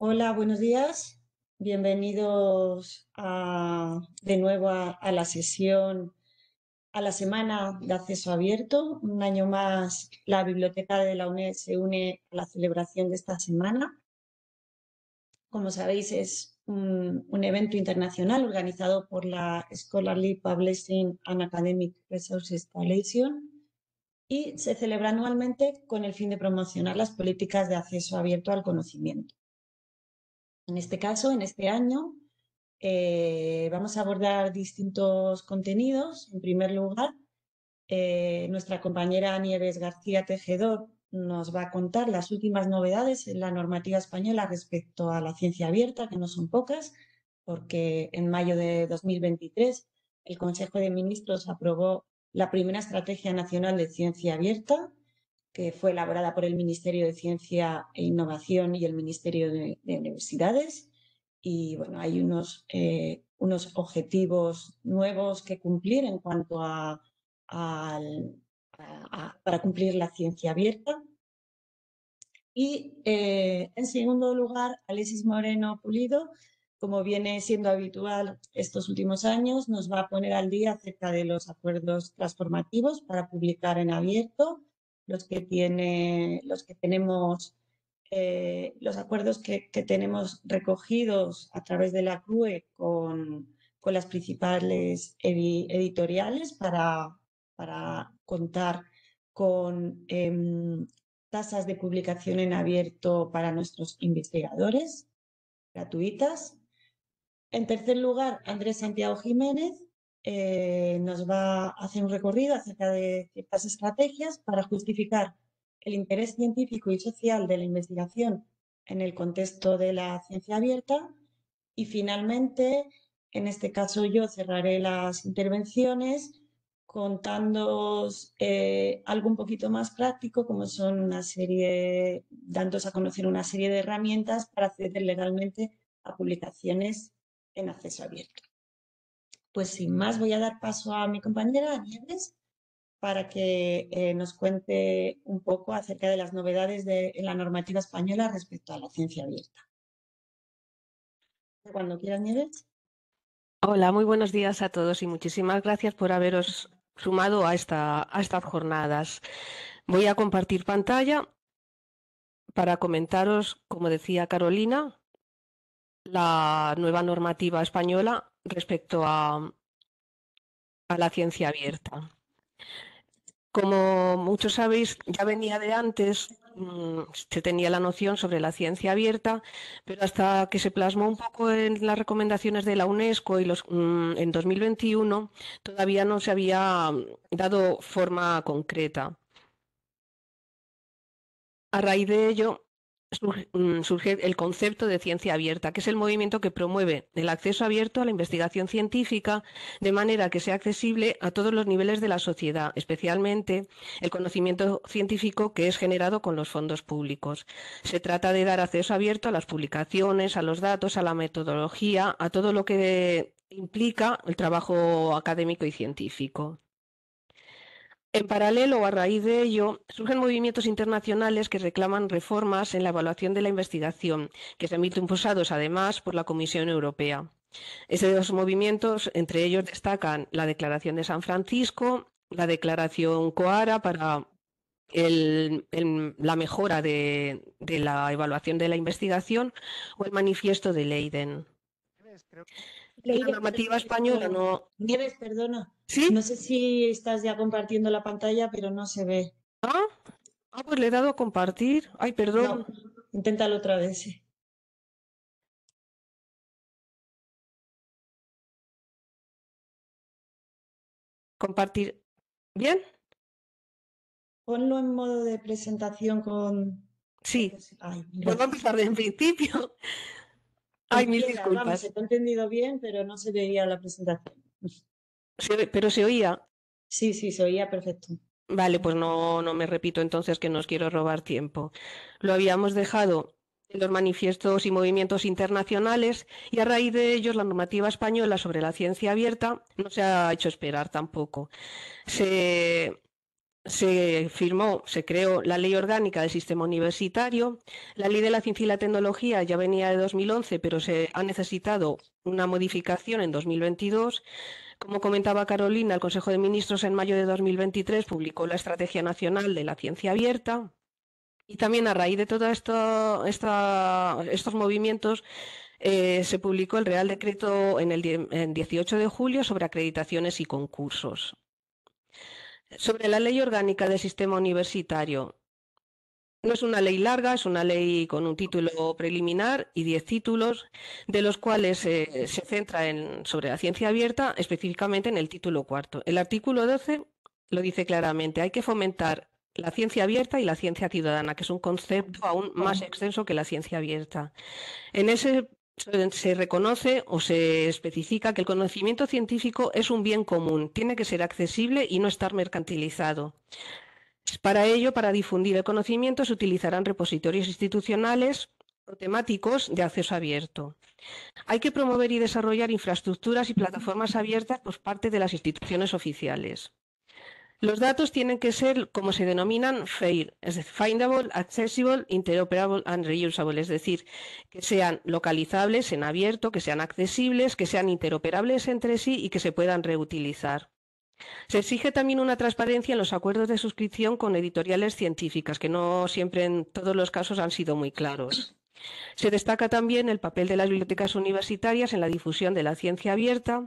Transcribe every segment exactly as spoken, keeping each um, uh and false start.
Hola, buenos días. Bienvenidos a- de nuevo a, a la sesión, a la semana de acceso abierto. Un año más, la Biblioteca de la UNED se une a la celebración de esta semana. Como sabéis, es un, un evento internacional organizado por la Scholarly Publishing and Academic Resources Coalition y se celebra anualmente con el fin de promocionar las políticas de acceso abierto al conocimiento. En este caso, en este año, eh, vamos a abordar distintos contenidos. En primer lugar, eh, nuestra compañera Nieves García Tejedor nos va a contar las últimas novedades en la normativa española respecto a la ciencia abierta, que no son pocas, porque en mayo de dos mil veintitrés el Consejo de Ministros aprobó la primera Estrategia Nacional de Ciencia Abierta, que fue elaborada por el Ministerio de Ciencia e Innovación y el Ministerio de, de Universidades. Y bueno, hay unos, eh, unos objetivos nuevos que cumplir en cuanto a, a, a, para cumplir la ciencia abierta. Y eh, en segundo lugar, Alexis Moreno Pulido, como viene siendo habitual estos últimos años, nos va a poner al día acerca de los acuerdos transformativos para publicar en abierto, los que, tiene, los que tenemos, eh, los acuerdos que, que, tenemos recogidos a través de la C R U E con, con las principales edi editoriales para, para contar con eh, tasas de publicación en abierto para nuestros investigadores, gratuitas. En tercer lugar, Andrés Santiago Jiménez eh, nos va a hacer un recorrido acerca de ciertas estrategias para justificar el interés científico y social de la investigación en el contexto de la ciencia abierta. Y finalmente, en este caso yo cerraré las intervenciones contándoos eh, algo un poquito más práctico, como son una serie, dándoos a conocer una serie de herramientas para acceder legalmente a publicaciones en acceso abierto. Pues sin más, voy a dar paso a mi compañera Nieves para que eh, nos cuente un poco acerca de las novedades de, en la normativa española respecto a la ciencia abierta. Cuando quieras, Nieves. Hola, muy buenos días a todos y muchísimas gracias por haberos sumado a, esta, a estas jornadas. Voy a compartir pantalla para comentaros, como decía Carolina, la nueva normativa española respecto a, a la ciencia abierta. Como muchos sabéis, ya venía de antes, mmm, se tenía la noción sobre la ciencia abierta, pero hasta que se plasmó un poco en las recomendaciones de la UNESCO y los, mmm, en dos mil veintiuno, todavía no se había dado forma concreta. A raíz de ello, surge el concepto de ciencia abierta, que es el movimiento que promueve el acceso abierto a la investigación científica de manera que sea accesible a todos los niveles de la sociedad, especialmente el conocimiento científico que es generado con los fondos públicos. Se trata de dar acceso abierto a las publicaciones, a los datos, a la metodología, a todo lo que implica el trabajo académico y científico. En paralelo o a raíz de ello, surgen movimientos internacionales que reclaman reformas en la evaluación de la investigación, que se han visto impulsados además por la Comisión Europea. Esos movimientos, entre ellos destacan la Declaración de San Francisco, la Declaración COARA para el, el, la mejora de, de la evaluación de la investigación o el Manifiesto de Leiden. La Leire, normativa española no... Nieves, perdona. ¿Sí? No sé si estás ya compartiendo la pantalla, pero no se ve. ¿Ah? Ah, pues le he dado a compartir. Ay, No, perdón. inténtalo otra vez. Sí. Compartir. ¿Bien? Ponlo en modo de presentación con... Sí. Ay, Vuelvo a gracias. empezar de en principio. Ay, Como mil quieras, vamos, se disculpas. te ha entendido bien, pero no se veía la presentación. Se- pero se oía. Sí, sí, se oía perfecto. Vale, pues no, no me repito entonces que no os quiero robar tiempo. Lo habíamos dejado en los manifiestos y movimientos internacionales y a raíz de ellos la normativa española sobre la ciencia abierta no se ha hecho esperar tampoco. Se se firmó, se creó la Ley Orgánica del Sistema Universitario. La Ley de la Ciencia y la Tecnología ya venía de dos mil once, pero se ha necesitado una modificación en dos mil veintidós. Como comentaba Carolina, el Consejo de Ministros en mayo de dos mil veintitrés publicó la Estrategia Nacional de la Ciencia Abierta. Y también a raíz de todos esto, esta, estos movimientos eh, se publicó el Real Decreto en el en dieciocho de julio sobre acreditaciones y concursos. Sobre la Ley Orgánica del Sistema Universitario. No es una ley larga, es una ley con un título preliminar y diez títulos, de los cuales eh, se centra en, sobre la ciencia abierta, específicamente en el título cuarto. El artículo doce lo dice claramente, hay que fomentar la ciencia abierta y la ciencia ciudadana, que es un concepto aún más extenso que la ciencia abierta. En ese se reconoce o se especifica que el conocimiento científico es un bien común, tiene que ser accesible y no estar mercantilizado. Para ello, para difundir el conocimiento, se utilizarán repositorios institucionales o temáticos de acceso abierto. Hay que promover y desarrollar infraestructuras y plataformas abiertas por parte de las instituciones oficiales. Los datos tienen que ser, como se denominan, FAIR, es decir, Findable, Accessible, Interoperable and Reusable, es decir, que sean localizables en abierto, que sean accesibles, que sean interoperables entre sí y que se puedan reutilizar. Se exige también una transparencia en los acuerdos de suscripción con editoriales científicas, que no siempre en todos los casos han sido muy claros. Se destaca también el papel de las bibliotecas universitarias en la difusión de la ciencia abierta.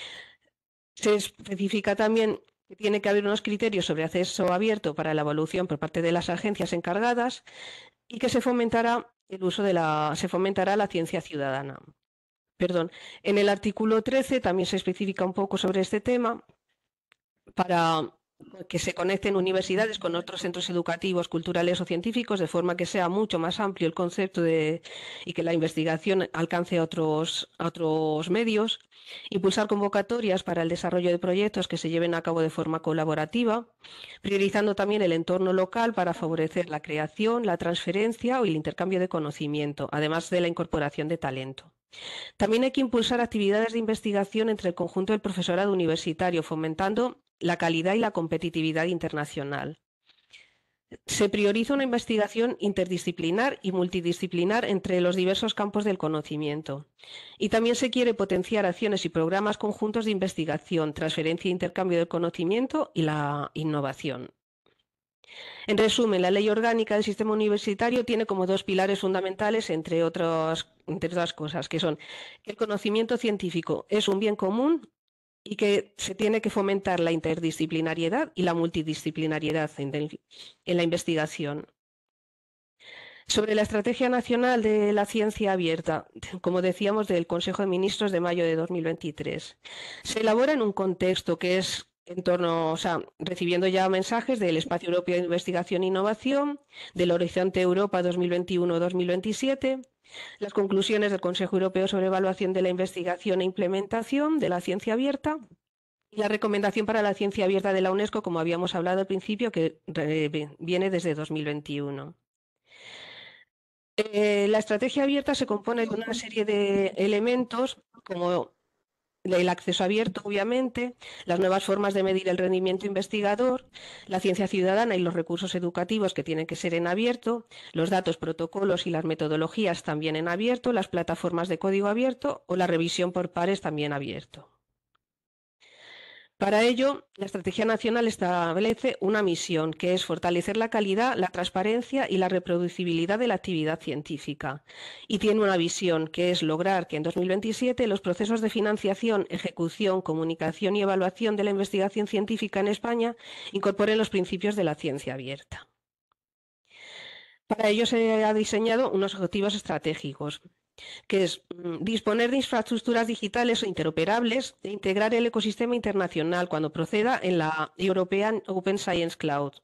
Se especifica también que tiene que haber unos criterios sobre acceso abierto para la evaluación por parte de las agencias encargadas y que se fomentará el uso de la, se fomentará la ciencia ciudadana. Perdón. En el artículo trece también se especifica un poco sobre este tema para que se conecten universidades con otros centros educativos, culturales o científicos, de forma que sea mucho más amplio el concepto de, y que la investigación alcance a otros, a otros medios. Impulsar convocatorias para el desarrollo de proyectos que se lleven a cabo de forma colaborativa, priorizando también el entorno local para favorecer la creación, la transferencia o el intercambio de conocimiento, además de la incorporación de talento. También hay que impulsar actividades de investigación entre el conjunto del profesorado universitario, fomentando la calidad y la competitividad internacional. Se prioriza una investigación interdisciplinar y multidisciplinar entre los diversos campos del conocimiento. Y también se quiere potenciar acciones y programas conjuntos de investigación, transferencia e intercambio del conocimiento y la innovación. En resumen, la Ley Orgánica del Sistema Universitario tiene como dos pilares fundamentales, entre otras, entre otras cosas, que son que el conocimiento científico es un bien común y que se tiene que fomentar la interdisciplinariedad y la multidisciplinariedad en, el, en la investigación. Sobre la Estrategia Nacional de la Ciencia Abierta, como decíamos, del Consejo de Ministros de mayo de dos mil veintitrés, se elabora en un contexto que es en torno, o sea, recibiendo ya mensajes del Espacio Europeo de Investigación e Innovación, del Horizonte Europa dos mil veintiuno dos mil veintisiete, las conclusiones del Consejo Europeo sobre Evaluación de la Investigación e Implementación de la Ciencia Abierta y la recomendación para la ciencia abierta de la UNESCO, como habíamos hablado al principio, que viene desde dos mil veintiuno. Eh, la estrategia abierta se compone de una serie de elementos como el acceso abierto, obviamente, las nuevas formas de medir el rendimiento investigador, la ciencia ciudadana y los recursos educativos que tienen que ser en abierto, los datos, protocolos y las metodologías también en abierto, las plataformas de código abierto o la revisión por pares también abierto. Para ello, la Estrategia Nacional establece una misión, que es fortalecer la calidad, la transparencia y la reproducibilidad de la actividad científica. Y tiene una visión, que es lograr que en dos mil veintisiete los procesos de financiación, ejecución, comunicación y evaluación de la investigación científica en España incorporen los principios de la ciencia abierta. Para ello se ha diseñado unos objetivos estratégicos, que es disponer de infraestructuras digitales o interoperables e integrar el ecosistema internacional cuando proceda en la European Open Science Cloud.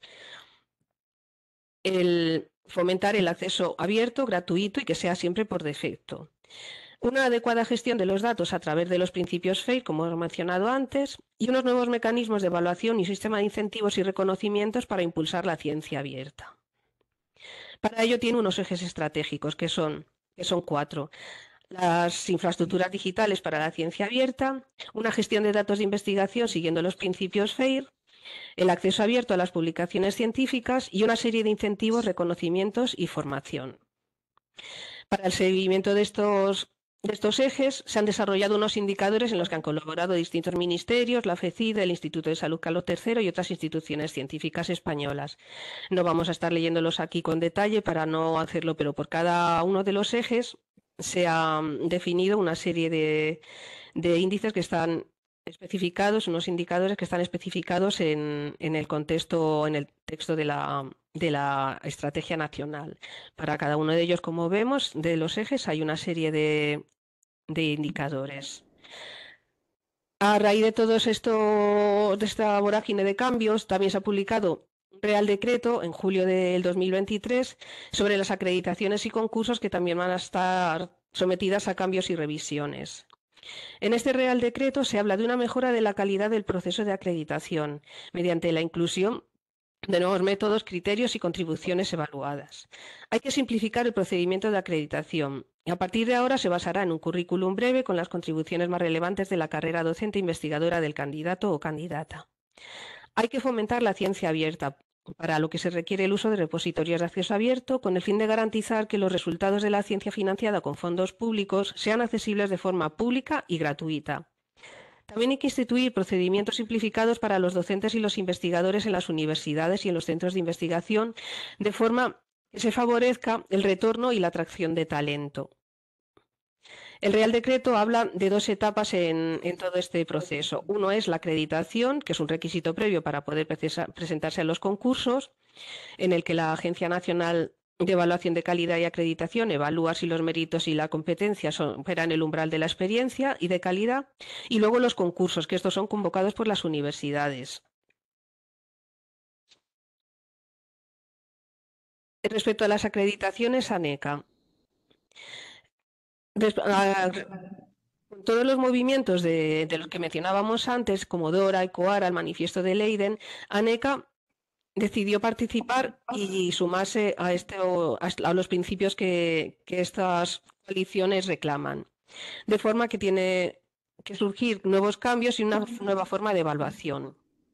El fomentar el acceso abierto, gratuito y que sea siempre por defecto. Una adecuada gestión de los datos a través de los principios FAIR, como he mencionado antes, y unos nuevos mecanismos de evaluación y sistema de incentivos y reconocimientos para impulsar la ciencia abierta. Para ello tiene unos ejes estratégicos que son que son cuatro. Las infraestructuras digitales para la ciencia abierta, una gestión de datos de investigación siguiendo los principios FAIR, el acceso abierto a las publicaciones científicas y una serie de incentivos, reconocimientos y formación. Para el seguimiento de estos, de estos ejes se han desarrollado unos indicadores en los que han colaborado distintos ministerios, la FECIDE, el Instituto de Salud Carlos tercero y otras instituciones científicas españolas. No vamos a estar leyéndolos aquí con detalle para no hacerlo, pero por cada uno de los ejes se ha definido una serie de, de índices que están especificados, unos indicadores que están especificados en, en el contexto, en el texto de la, de la estrategia nacional. Para cada uno de ellos, como vemos, de los ejes hay una serie de, de indicadores. A raíz de todo esto, de esta vorágine de cambios, también se ha publicado un Real Decreto en julio del dos mil veintitrés sobre las acreditaciones y concursos que también van a estar sometidas a cambios y revisiones. En este Real Decreto se habla de una mejora de la calidad del proceso de acreditación mediante la inclusión de nuevos métodos, criterios y contribuciones evaluadas. Hay que simplificar el procedimiento de acreditación y a partir de ahora se basará en un currículum breve con las contribuciones más relevantes de la carrera docente investigadora del candidato o candidata. Hay que fomentar la ciencia abierta, para lo que se requiere el uso de repositorios de acceso abierto con el fin de garantizar que los resultados de la ciencia financiada con fondos públicos sean accesibles de forma pública y gratuita. También hay que instituir procedimientos simplificados para los docentes y los investigadores en las universidades y en los centros de investigación, de forma que se favorezca el retorno y la atracción de talento. El Real Decreto habla de dos etapas en, en todo este proceso. Uno es la acreditación, que es un requisito previo para poder presentarse a los concursos, en el que la Agencia Nacional de Evaluación de Calidad y Acreditación evalúa si los méritos y la competencia superan el umbral de la experiencia y de calidad, y luego los concursos, que estos son convocados por las universidades. Respecto a las acreditaciones ANECA, con todos los movimientos de, de los que mencionábamos antes, como DORA, ECOARA, el manifiesto de Leiden, ANECA decidió participar y sumarse a, este, a los principios que, que estas coaliciones reclaman, de forma que tiene que surgir nuevos cambios y una nueva forma de evaluación.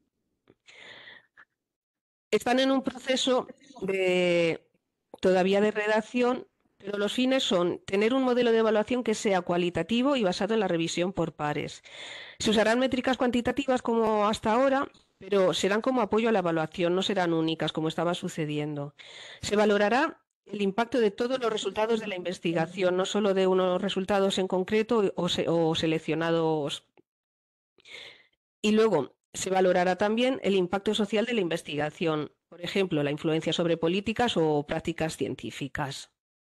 Están en un proceso de, todavía de redacción, pero los fines son tener un modelo de evaluación que sea cualitativo y basado en la revisión por pares. Se usarán métricas cuantitativas como hasta ahora, pero serán como apoyo a la evaluación, no serán únicas como estaba sucediendo. Se valorará el impacto de todos los resultados de la investigación, no solo de unos resultados en concreto o, se, o seleccionados. Y luego se valorará también el impacto social de la investigación, por ejemplo, la influencia sobre políticas o prácticas científicas.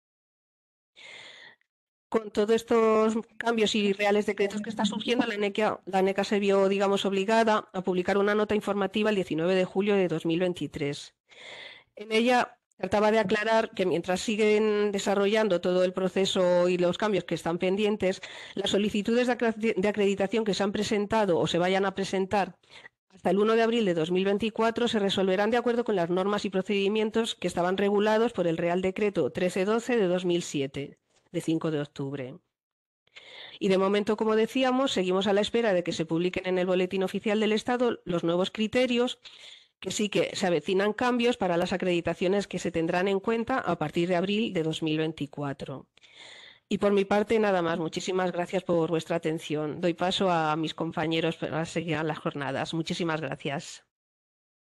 Con todos estos cambios y reales decretos que está surgiendo, la ANECA, la ANECA se vio, digamos, obligada a publicar una nota informativa el diecinueve de julio de dos mil veintitrés. En ella trataba de aclarar que mientras siguen desarrollando todo el proceso y los cambios que están pendientes, las solicitudes de acreditación que se han presentado o se vayan a presentar hasta el uno de abril de dos mil veinticuatro se resolverán de acuerdo con las normas y procedimientos que estaban regulados por el Real Decreto trece doce de dos mil siete. De cinco de octubre. Y de momento, como decíamos, seguimos a la espera de que se publiquen en el Boletín Oficial del Estado los nuevos criterios, que sí que se avecinan cambios para las acreditaciones que se tendrán en cuenta a partir de abril de dos mil veinticuatro. Y por mi parte, nada más. Muchísimas gracias por vuestra atención. Doy paso a mis compañeros para seguir las jornadas. Muchísimas gracias.